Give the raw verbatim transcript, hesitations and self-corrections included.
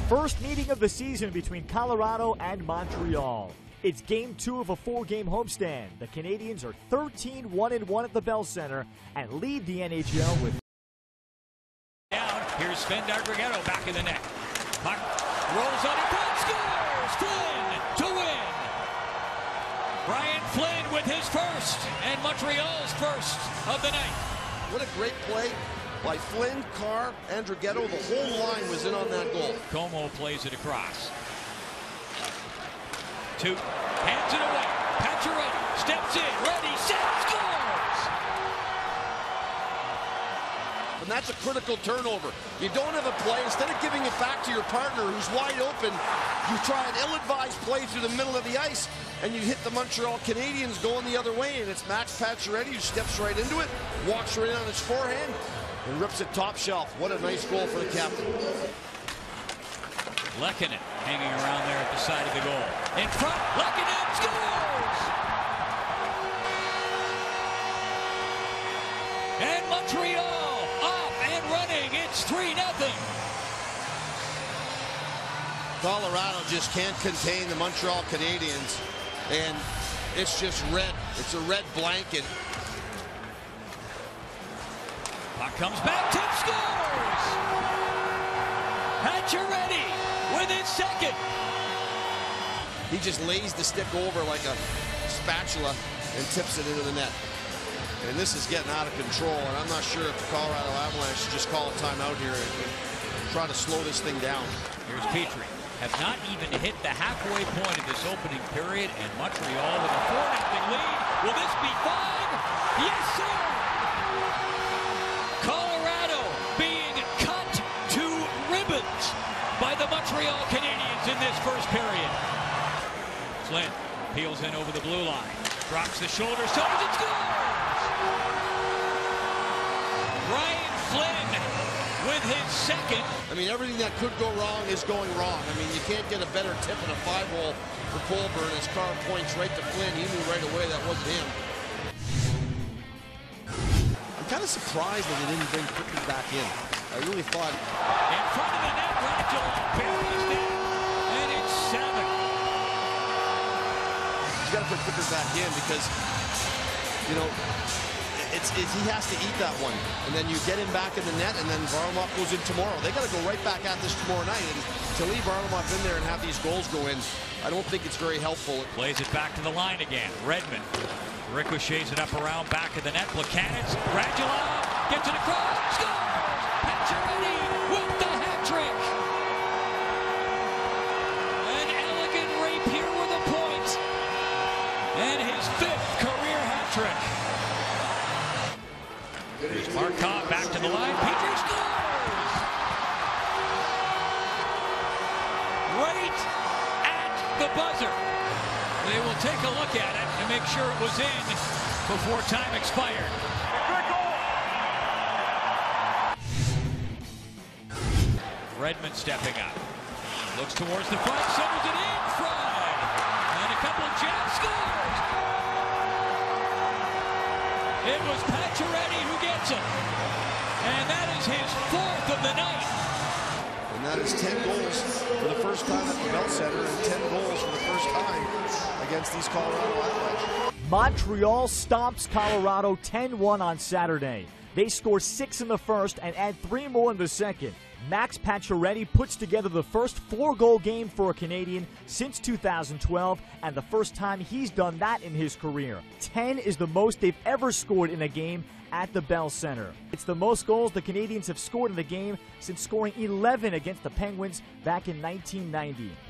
First meeting of the season between Colorado and Montreal. It's game two of a four-game homestand. The Canadiens are thirteen one and one at the Bell Center and lead the N H L with... Down, here's Sven Dargregetto back in the net. Puck rolls on it, scores! Flynn to win! Brian Flynn with his first, and Montreal's first of the night. What a great play by Flynn, Carr, and Draghetto. The whole line was in on that goal. Como plays it across. Two, hands it away. Pacioretty steps in, ready, set, scores! And that's a critical turnover. You don't have a play. Instead of giving it back to your partner who's wide open, you try an ill-advised play through the middle of the ice, and you hit the Montreal Canadiens going the other way, and it's Max Pacioretty who steps right into it, walks right on his forehand, and rips it top shelf. What a nice goal for the captain. Lehkonen hanging around there at the side of the goal. In front, Lehkonen scores! And Montreal up and running. It's three nothing. Colorado just can't contain the Montreal Canadiens, and it's just red. It's a red blanket. Puck comes back, Tip scores! Pacioretty with his second. He just lays the stick over like a spatula and tips it into the net. And this is getting out of control, and I'm not sure if the Colorado Avalanche should just call a timeout here and, and try to slow this thing down. Here's Petrie. Have not even hit the halfway point of this opening period, and Montreal with a four nothing lead. Will this be five? Yes, sir! Colorado being cut to ribbons by the Montreal Canadiens in this first period. Flynn peels in over the blue line, drops the shoulder, stops and scores! Brian Flynn with his second. I mean, everything that could go wrong is going wrong. I mean, you can't get a better tip in a five-hole for Colburn as Carr points right to Flynn. He knew right away that wasn't him. I'm kind of surprised that they didn't bring Quickly back in. I really thought... In front of the net, Radulov buries it, and it's seven. He's got to put Quickly back in because, you know, It's, it's, he has to eat that one, and then you get him back in the net, and then Varlamov goes in tomorrow. They got to go right back at this tomorrow night, and to leave Varlamov in there and have these goals go in, I don't think it's very helpful. Plays it back to the line again. Redmond ricochets it up around back of the net. Plekanec, Radulov gets it across, scores! Pacioretty with the hat trick. An elegant rapier with a point, and his fifth career hat trick. Here's Markov back to the line. Petrie scores! Right at the buzzer. They will take a look at it to make sure it was in before time expired. Redmond stepping up. Looks towards the front, centers it in front. And a couple of jabs, scores! It was Pacioretty who gets it. And that is his fourth of the night. And that is ten goals for the first time at the Bell Center, and ten goals for the first time against these Colorado Avalanche. Montreal stomps Colorado ten one on Saturday. They score six in the first and add three more in the second. Max Pacioretty puts together the first four-goal game for a Canadian since two thousand twelve, and the first time he's done that in his career. ten is the most they've ever scored in a game at the Bell Center. It's the most goals the Canadiens have scored in the game since scoring eleven against the Penguins back in nineteen ninety.